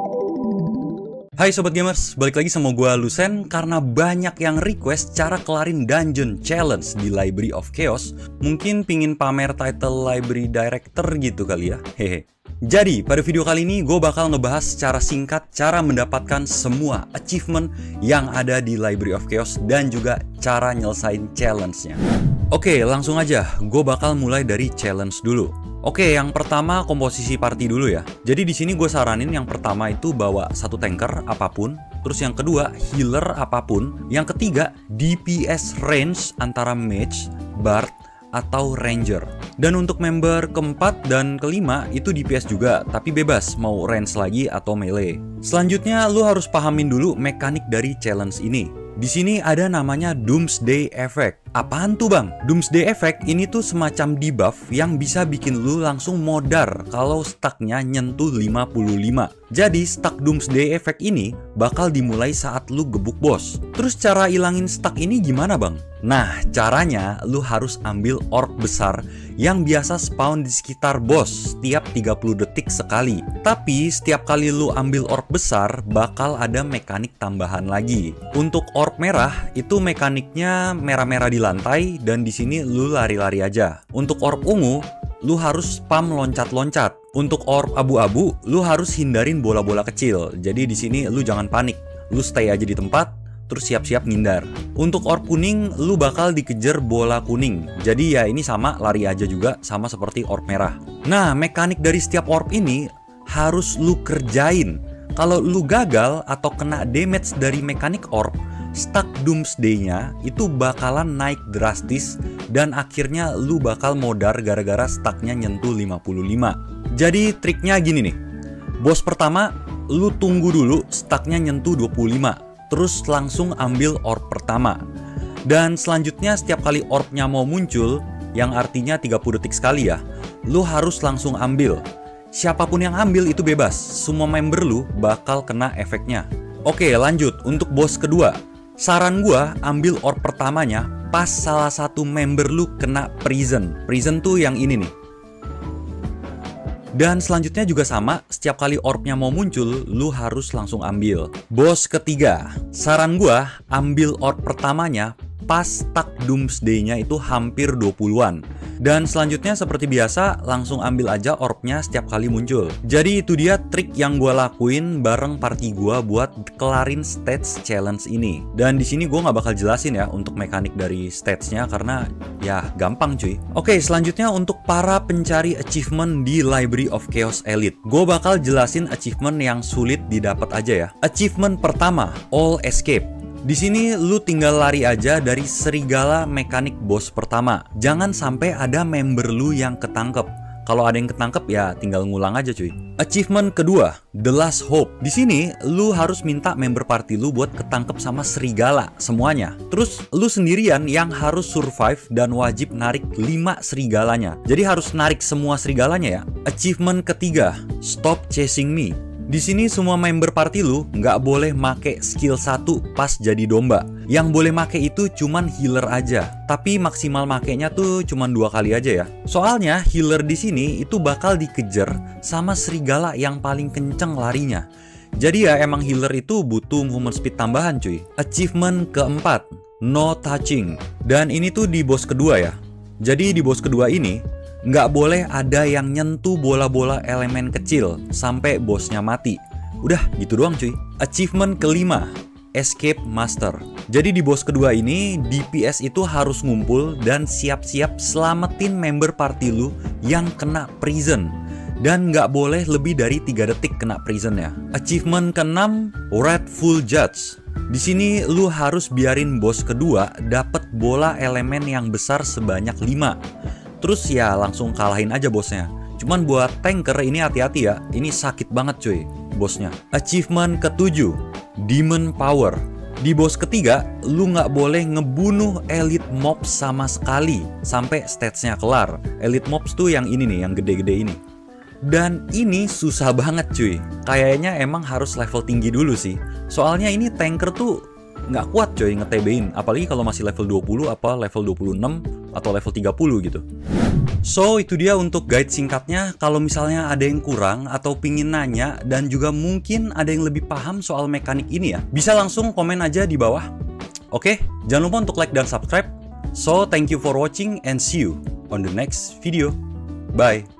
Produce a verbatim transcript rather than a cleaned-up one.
Hai Sobat Gamers, balik lagi sama gua Lusen. Karena banyak yang request cara kelarin dungeon challenge di Library of Chaos. Mungkin pingin pamer title Library Director gitu kali ya. Hehe. Jadi pada video kali ini gue bakal ngebahas secara singkat cara mendapatkan semua achievement yang ada di Library of Chaos dan juga cara nyelesain challenge-nya. Oke, langsung aja. Gue bakal mulai dari challenge dulu. Oke, yang pertama komposisi party dulu ya. Jadi di sini gue saranin yang pertama itu bawa satu tanker apapun, terus yang kedua healer apapun, yang ketiga D P S range antara mage, bard, atau ranger. Dan untuk member keempat dan kelima itu D P S juga, tapi bebas mau range lagi atau melee. Selanjutnya lu harus pahamin dulu mekanik dari challenge ini. Di sini ada namanya Doomsday Effect. Apaan tuh bang? Doomsday Effect ini tuh semacam debuff yang bisa bikin lu langsung modar kalau stacknya nyentuh lima puluh lima. Jadi stack Doomsday Effect ini bakal dimulai saat lu gebuk bos. Terus cara ilangin stack ini gimana bang? Nah caranya lu harus ambil orb besar yang biasa spawn di sekitar bos setiap tiga puluh detik sekali. Tapi setiap kali lu ambil orb besar bakal ada mekanik tambahan lagi. Untuk orb merah itu mekaniknya merah-merah di lantai dan di sini lu lari-lari aja. Untuk orb ungu lu harus spam loncat-loncat. Untuk orb abu-abu lu harus hindarin bola-bola kecil. Jadi di sini lu jangan panik. Lu stay aja di tempat terus siap-siap ngindar. Untuk orb kuning lu bakal dikejar bola kuning. Jadi ya ini sama, lari aja juga sama seperti orb merah. Nah, mekanik dari setiap orb ini harus lu kerjain. Kalau lu gagal atau kena damage dari mekanik orb, stack Doomsday-nya itu bakalan naik drastis dan akhirnya lu bakal modar gara-gara stacknya nyentuh lima puluh lima. Jadi triknya gini nih. Bos pertama lu tunggu dulu stacknya nyentuh dua puluh lima, terus langsung ambil orb pertama. Dan selanjutnya setiap kali orbnya mau muncul, yang artinya tiga puluh detik sekali ya, lu harus langsung ambil. Siapapun yang ambil itu bebas, semua member lu bakal kena efeknya. Oke lanjut, untuk bos kedua. Saran gua ambil orb pertamanya pas salah satu member lu kena prison. Prison tuh yang ini nih. Dan selanjutnya juga sama, setiap kali orbnya mau muncul, lu harus langsung ambil. Bos ketiga, saran gua ambil orb pertamanya pas stack Doomsday-nya itu hampir dua puluhan. Dan selanjutnya seperti biasa, langsung ambil aja orbnya setiap kali muncul. Jadi itu dia trik yang gua lakuin bareng party gua buat kelarin stage challenge ini. Dan di sini gua nggak bakal jelasin ya untuk mekanik dari stage-nya karena ya gampang cuy. Oke, selanjutnya untuk para pencari achievement di Library of Chaos Elite, gua bakal jelasin achievement yang sulit didapat aja ya. Achievement pertama, All Escape. Di sini lu tinggal lari aja dari serigala mekanik bos pertama. Jangan sampai ada member lu yang ketangkep. Kalau ada yang ketangkep ya tinggal ngulang aja cuy. Achievement kedua, The Last Hope. Di sini lu harus minta member party lu buat ketangkep sama serigala semuanya. Terus lu sendirian yang harus survive dan wajib narik lima serigalanya. Jadi harus narik semua serigalanya ya. Achievement ketiga, Stop Chasing Me. Di sini semua member party lu nggak boleh make skill satu pas jadi domba. Yang boleh make itu cuman healer aja. Tapi maksimal makainya tuh cuman dua kali aja ya. Soalnya healer di sini itu bakal dikejar sama serigala yang paling kenceng larinya. Jadi ya emang healer itu butuh movement speed tambahan cuy. Achievement keempat, No Touching. Dan ini tuh di boss kedua ya. Jadi di boss kedua ini nggak boleh ada yang nyentuh bola-bola elemen kecil sampai bosnya mati. Udah gitu doang cuy. Achievement kelima, Escape Master. Jadi di boss kedua ini D P S itu harus ngumpul dan siap-siap selamatin member party lu yang kena prison. Dan nggak boleh lebih dari tiga detik kena prison ya. Achievement keenam, Wrathful Judge. Di sini lu harus biarin bos kedua dapet bola elemen yang besar sebanyak lima. Terus ya langsung kalahin aja bosnya. Cuman buat tanker ini hati-hati ya. Ini sakit banget cuy bosnya. Achievement ketujuh, Demon Power. Di boss ketiga, lu nggak boleh ngebunuh elite mobs sama sekali sampai stage-nya kelar. Elite mobs tuh yang ini nih, yang gede-gede ini. Dan ini susah banget cuy. Kayaknya emang harus level tinggi dulu sih. Soalnya ini tanker tuh nggak kuat coy nge-T B-in, apalagi kalau masih level dua puluh apa level dua puluh enam atau level tiga puluh gitu. So, itu dia untuk guide singkatnya. Kalau misalnya ada yang kurang atau pingin nanya dan juga mungkin ada yang lebih paham soal mekanik ini ya, bisa langsung komen aja di bawah. Oke, jangan lupa untuk like dan subscribe. So, thank you for watching and see you on the next video. Bye.